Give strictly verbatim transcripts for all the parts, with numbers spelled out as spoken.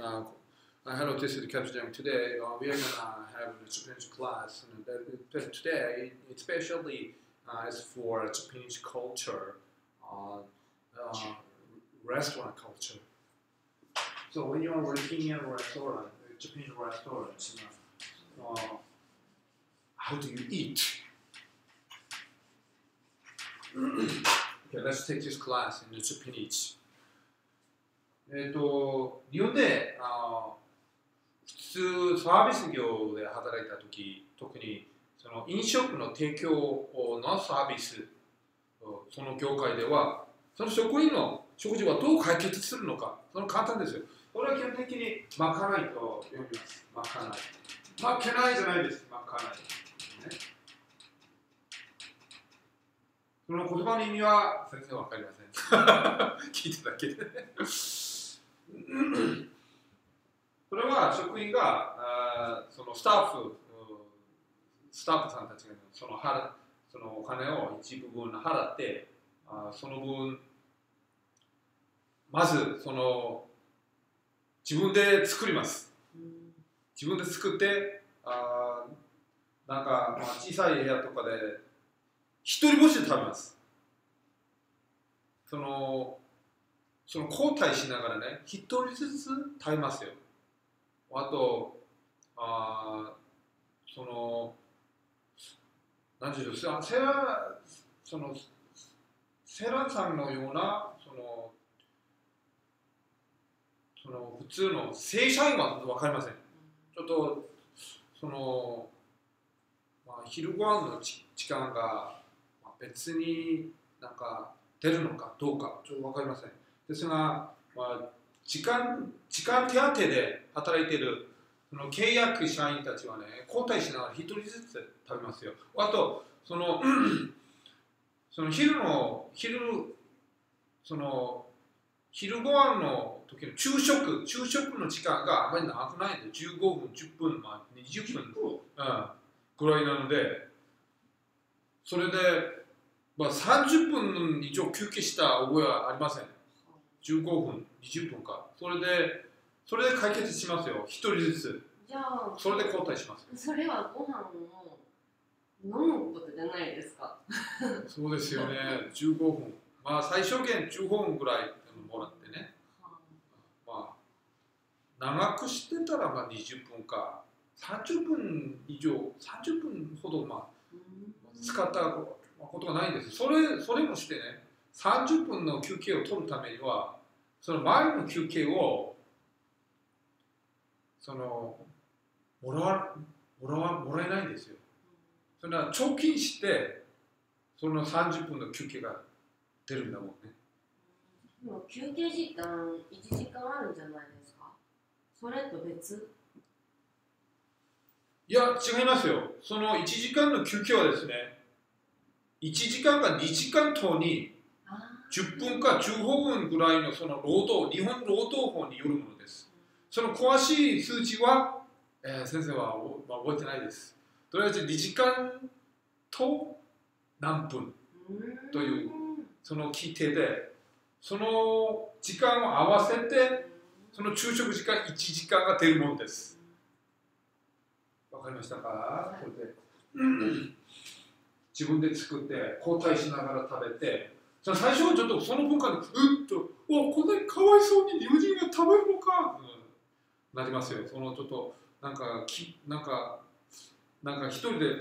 Uh, uh, hello, this is Captain Jam. Today uh, we are gonna have a Japanese class, and uh, today especially uh, is for Japanese culture, uh, uh, restaurant culture. So when you are working in a restaurant, a Japanese restaurant, you know, uh, how do you eat? Okay, let's take this class in the Japanese. えっと、日本であ普通サービス業で働いたとき、特にその飲食の提供のサービス、その業界では、その職員の食事はどう解決するのか、その簡単ですよ。これは基本的にまかないと読みます。まかない。まけないじゃないです。まかない。ね、その言葉の意味は全然わかりません。聞いただけで。それは職員があそのスタッフ、スタッフさんたちがその払そのお金を一部分払ってあその分まずその自分で作ります。自分で作ってあなんか、まあ、小さい部屋とかで一人ぼっちで食べます。そのその交代しながらね、一人ずつ食べますよ。あと、あその、何て言うんですか、セラ、その、セラさんのような、その、その普通の正社員は分かりません。ちょっと、その、まあ、昼ご飯の時間が別になんか出るのかどうか、ちょっと分かりません。ですが、まあ、時間、時間手当で働いているその契約社員たちはね、交代しながら一人ずつ食べますよ。あと、その、その昼の、昼、その、昼ご飯の時の昼食、昼食の時間があまり長くないんで、じゅうごふん、じゅっぷん、まあ、にじゅっぷん、うん、ぐらいなので、それで、まあ、さんじゅっぷん以上休憩した覚えはありません。じゅうごふん、にじゅっぷんか。それで、それで解決しますよ。一人ずつ。 じゃあ、 それで交代します。 それはご飯を飲むことじゃないですか。 そうですよね。じゅうごふん。まあ、最小限じゅうごふんぐらいもらってね。まあ、長くしてたらまあにじゅっぷんか。さんじゅっぷん以上、さんじゅっぷんほど、まあ、使ったことがないんです。それ、それもしてね。さんじゅっぷんの休憩を取るためには、その前の休憩をそのもらわ、もらわ、もらえないんですよ。それは貯金して、そのさんじゅっぷんの休憩が出るんだもんね。 でも休憩時間いちじかんあるんじゃないですか？それと別？ いや、違いますよ。そのいちじかんの休憩はですね、いちじかんかにじかんとにじゅっぷんかじゅうごふんぐらいのその労働、日本労働法によるものです。その詳しい数値は、えー、先生は、まあ、覚えてないです。とりあえずにじかんと何分というその規定で、その時間を合わせて、その昼食時間いちじかんが出るものです。わかりましたか？これで自分で作って交代しながら食べて、最初はちょっとその文化にうっと、おこれかわいそうに日本人が食べるのか、うん、なりますよ。そのちょっとなんかきなんかなんか一人で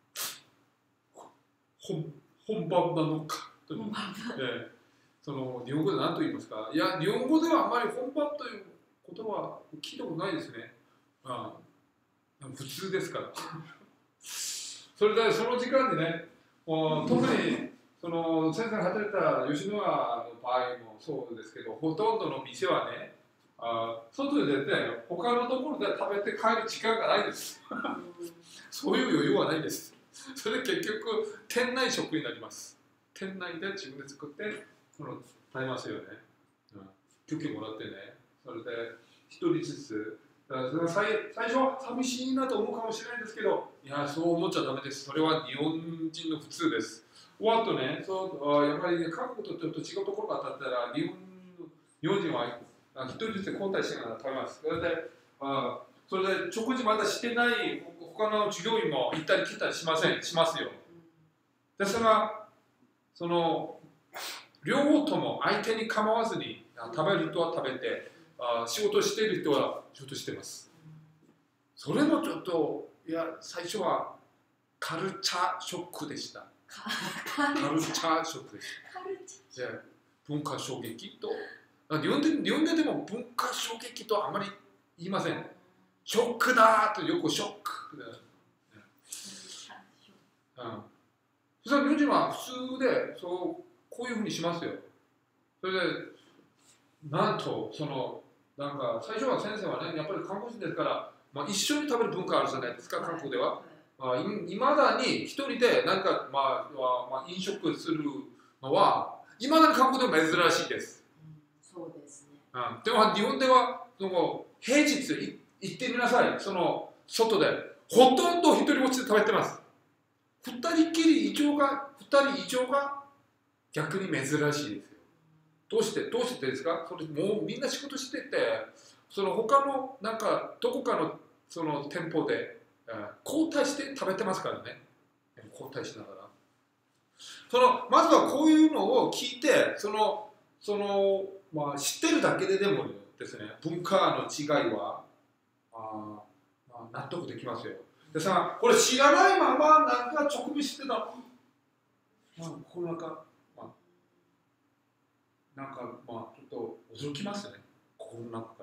本本番なのかという、えー、その日本語で何と言いますか。いや日本語ではあまり本番という言葉は聞いたことないですね。ああ普通ですから。それでその時間にね、特にその先生が働いた吉野家の場合もそうですけど、ほとんどの店はね、あ外で出て他のところで食べて帰る時間がないです。そういう余裕はないです。それで結局店内食になります。店内で自分で作ってその食べますよね、うん、休憩もらってね。それで一人ずつ最, 最初は寂しいなと思うかもしれないですけど、いやそう思っちゃダメです。それは日本人の普通です。あとね、そうやっぱり、ね、韓国とちょっと違うところがあったら日本、日本人はあ一人ずつ交代しながら食べます。それで、あそれで食事まだしてない他の従業員も行ったり来たりしません、しますよ。ですが、その両方とも相手に構わずに食べる人は食べて、あ仕事している人は仕事してます。それもちょっと、いや、最初はカルチャーショックでした。カルチャーショックでした。で文化衝撃と、日本で、日本ででも文化衝撃とあまり言いません。ショックだとよくショック。うん、そしたら日本人は普通でそうこういうふうにしますよ。それでなんとそのなんか最初は先生はねやっぱり韓国人ですから、まあ、一緒に食べる文化あるじゃないですか、韓国では。まあ、いまだに一人でなんか、まあまあ、飲食するのはいまだに韓国でも珍しいです。 うん、そうですね。 うん、でも日本ではその平日い行ってみなさい。その外でほとんど一人ぼっちで食べてます。二人きり以上が二人以上が逆に珍しいですよ。どうしてどうしてですか？それもうみんな仕事してて、その他のなんかどこかのその店舗で、えー、交代して食べてますからね。交代しながら。そのまずはこういうのを聞いて、そのそのまあ知ってるだけででもですね、文化の違いはあ、まあ、納得できますよ。でさ、これ知らないままなんか直面してた、まあ、このなんか、まあ、なんかまあちょっと驚きますよね。この中から。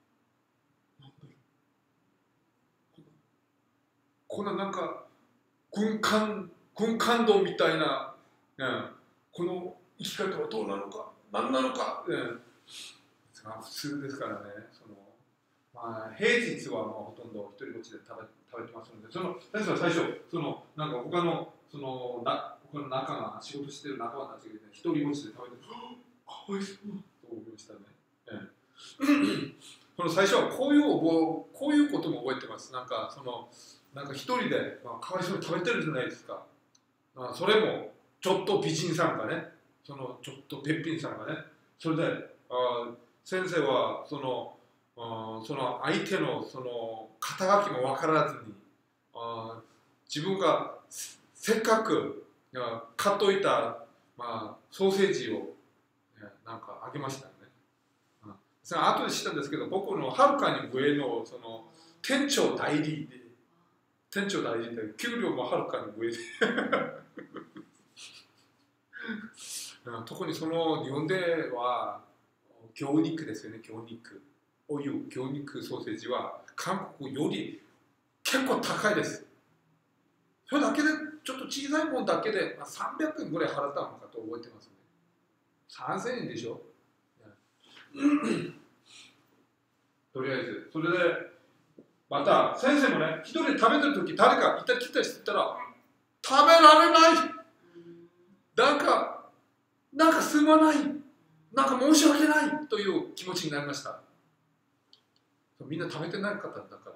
こんななんか軍艦軍艦道みたいな、ね、この生き方はどうなのか、何なのか、ね、普通ですからね。そのまあ、平日はもうほとんど一人ぼっちで食べ食べてますので、その先生は最初そのなんか他のそのな他の仲間仕事してる仲間たちが、ね、一人ぼっちで食べてかわいそうと思いましたね。ええ、この最初はこういうこういうことも覚えてます。なんかそのなんか一人で、まあ、かわいそうに食べてるじゃないですか。まあ、それもちょっと美人さんがね、そのちょっとべっぴんさんがね、それであ先生はそのあその相手のその肩書きも分からずにあ自分がせっかく買っといた、まあ、ソーセージを、ね、なんかあげましたよね。うん、それ後で知ったんですけど、僕のはるかに上のその店長代理で店長代理で給料もはるかに上で特にその日本では魚肉ですよね、魚肉。お湯、魚肉ソーセージは韓国より結構高いです。それだけでちょっと小さいもんだけで、まあ、さんびゃくえんぐらい払ったのかと覚えてますね。さんぜんえんでしょとりあえず。それでまた先生もね、一人で食べてる時誰かいたり来たりしてたら食べられない、なんかなんかすまない、なんか申し訳ないという気持ちになりました。みんな食べてない方だから、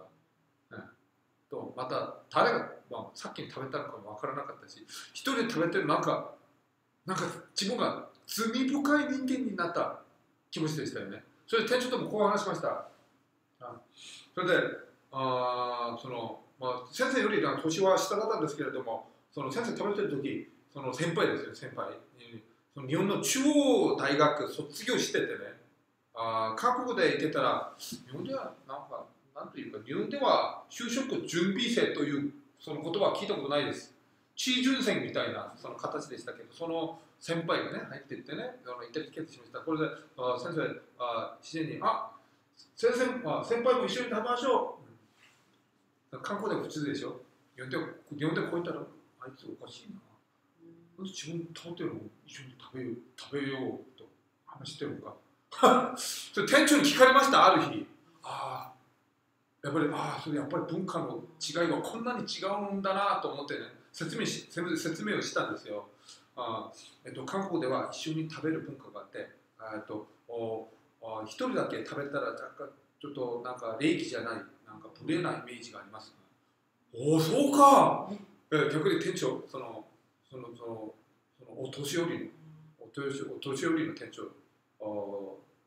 ね、とまた誰が、まあ、さっきに食べたのかも分からなかったし、一人で食べてるなんかなんか自分が罪深い人間になった気持ちでしたよね。それで店長ともこう話しました。それであその、まあ、先生より年は下だったんですけれども、その先生食べてる時、その先輩ですよ、先輩。その日本の中央大学卒業しててね、あ韓国で行ってたら、日本ではなんか、なんというか、日本では就職準備生というその言葉は聞いたことないです。地準生みたいなその形でしたけど、その先輩がね、入っていってね、行ったり来たりしました。これで、あ先生、あ自然に、あ先生、あ先輩も一緒に食べましょう。韓国では普通でしょ。日本で日本でこう言ったら、あいつおかしいな。自分食べてるのを一緒に食べよう、食べようと話してるのか。それ店長に聞かれました、ある日。ああ、やっぱり、ああ、それやっぱり文化の違いはこんなに違うんだなと思ってね、説明し説明をしたんですよ。あ、えっと、韓国では一緒に食べる文化があって、えっと、おお一人だけ食べたら若干ちょっとなんか礼儀じゃない、なんか無礼なイメージがあります。おお、そうか。え逆に店長、そのそのそのそのお年寄りのお年お年寄りの店長、お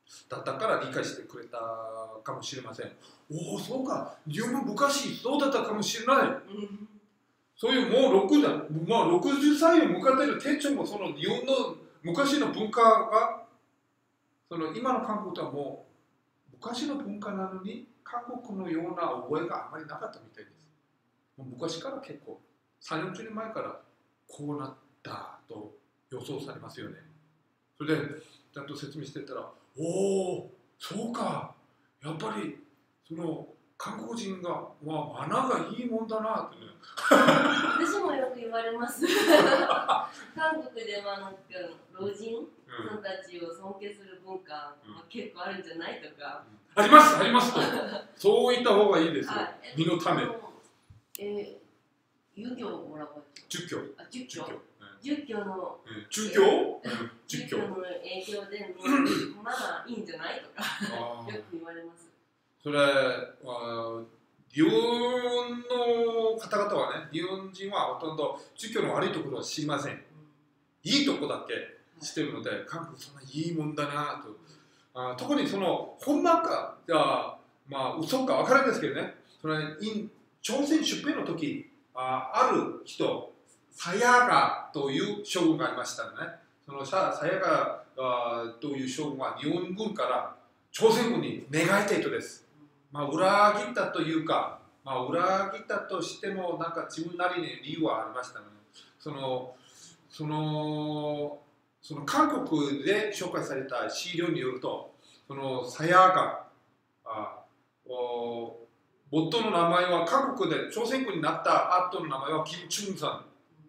だったから理解してくれたかもしれません。おお、そうか、日本も昔そうだったかもしれない。そういうもうろくだ、まあ、ろくじゅっさいを迎えている店長もその日本の昔の文化がその今の韓国とはもう昔の文化なのに韓国のような覚えがあまりなかったみたいです。もう昔から結構さんじゅう、よんじゅうねんまえからこうなったと予想されますよね。それでちゃんと説明してたら、おお、そうか、やっぱりその韓国人が、まあ、マナーがいいもんだなって、ね、 私もよく言われます。韓国ではなんか老人さんたちを尊敬する文化、うん、結構あるんじゃないとか、 うん、ありますありますとそう言った方がいいですよ、身のため。 えー、遊行もらう儒教あ儒教儒教の儒教儒教の影響でまだいいんじゃないとかよく言われます。 それは日本の方々はね、日本人はほとんど儒教の悪いところは知りません、うん、いいとこだけ知ってるので、はい、韓国そんないいもんだなと、あ特にそのほんまかじゃあまあ嘘か分からないですけどね、それ朝鮮出兵の時 あ, ある人サヤガという将軍がありましたね。そのサヤガという将軍は日本軍から朝鮮軍に寝返った人です。まあ、裏切ったというか、まあ、裏切ったとしてもなんか自分なりに理由はありましたね。そのそのその韓国で紹介された資料によると、そのサヤガあお夫の名前は韓国で朝鮮軍になった後の名前はキム・チュンさん。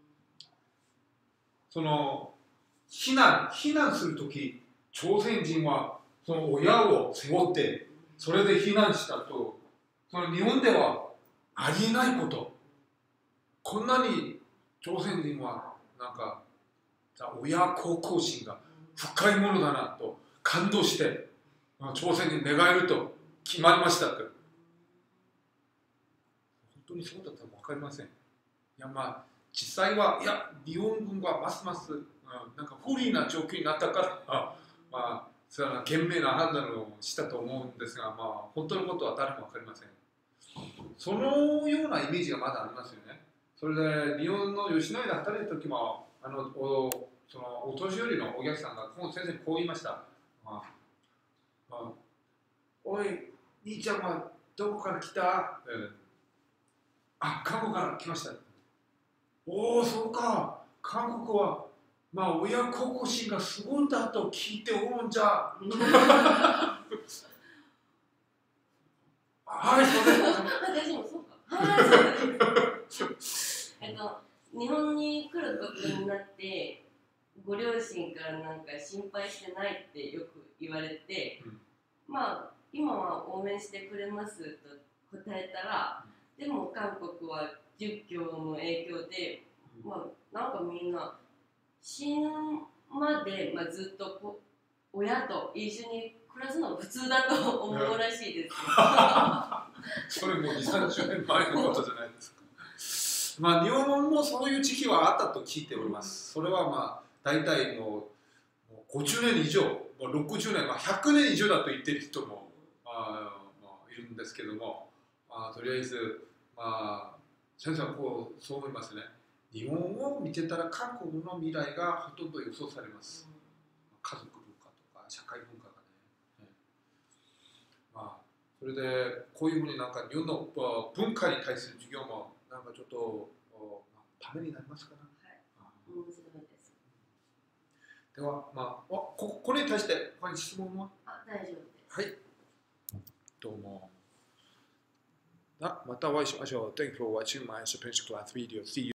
その避難避難するとき、朝鮮人はその親を背負ってそれで避難したと、その日本ではありえないこと。こんなに朝鮮人はなんか親孝行心が深いものだなと感動して朝鮮に寝返ると決まりましたって。本当にそうだったか分かりません。いやまあ実際はいや日本軍はますます、うん、なんか不利な状況になったからまあそれは賢明な判断をしたと思うんですが、まあ本当のことは誰も分かりません。そのようなイメージがまだありますよね。それで日本の吉野家で働いた時もあのおそのお年寄りのお客さんが先生にこう言いました。まあまあ、おい兄ちゃんはどこから来た？えー、あ、韓国から来ました。おお、そうか。韓国はまあ親孝行心がすごいんだと聞いておるんじゃ。はい、それ。 私もそうか。はい、そうです。えっと日本に来ることになってご両親からなんか心配してないってよく言われて、うん、まあ今は応援してくれますと答えたら、でも韓国は儒教の影響で、まあなんかみんな死ぬまで、まあ、ずっとこ親と一緒に暮らすのが普通だと思うらしいです。 それもにじゅう、さんじゅうねんまえのことじゃないですか。まあ日本もそういう時期はあったと聞いております。それはまあ大体もうごじゅうねん以上、ろくじゅうねん、まあ、ひゃくねん以上だと言ってる人も、まあまあ、いるんですけども、まあ、とりあえず、まあ、先生はこうそう思いますね。日本を見てたら韓国の未来がほとんど予想されます。家族文化とか社会文化がね。まあ、それでこういうふうになんか日本の文化に対する授業もなんかちょっとためになりますかな。 はい、面白いです。 では、まあ、こ, これに対して他に質問は？ あ、大丈夫です。 はい。どうも。またお会いしましょう。Thank you for watching my Japanese class video. See you.